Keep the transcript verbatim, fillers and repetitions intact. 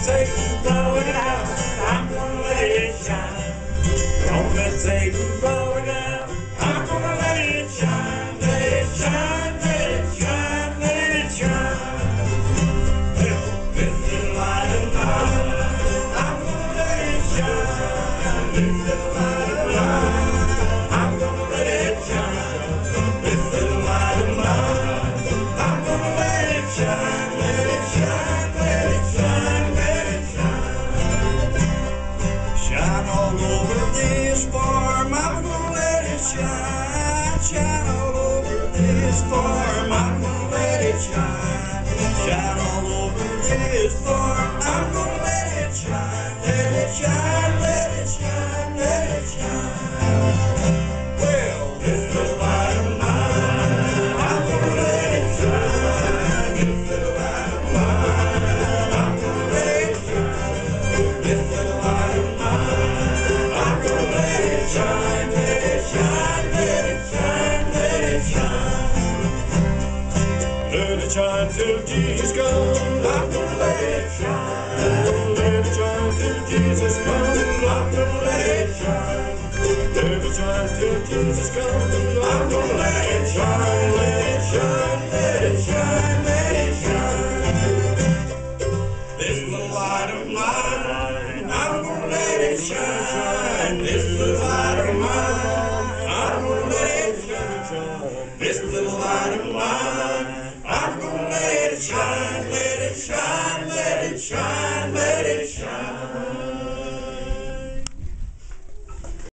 Satan blow it out. I'm gonna let it shine. Don't let Satan blow it out. I'm gonna let it shine. Let it shine, let it shine, let it shine. This little light of mine, I'm gonna let it shine. This little light of mine, I'm gonna let it shine. This little light of mine, I'm gonna let it shine. Let it shine, let it shine, let it shine. Shine all over this farm, I'm gonna let it shine. Shine all over this farm, I'm gonna let it shine. Shine all over this farm, I'm gonna let it shine. Let it shine, let it shine, let it shine. Well, this little light of mine, I'm gonna let it shine. This little light of mine, I'm gonna let it shine. This little light of mine, I'm gonna let it shine. Let it shine, let it shine, let it shine. Let it shine till Jesus comes. I'm gonna let it shine. Let it shine till Jesus comes. I'm gonna let it shine. Let it shine till Jesus comes. I'm gonna let it shine. Let it shine. Let it shine. Let it shine. This little light of mine, I'm gonna let it shine.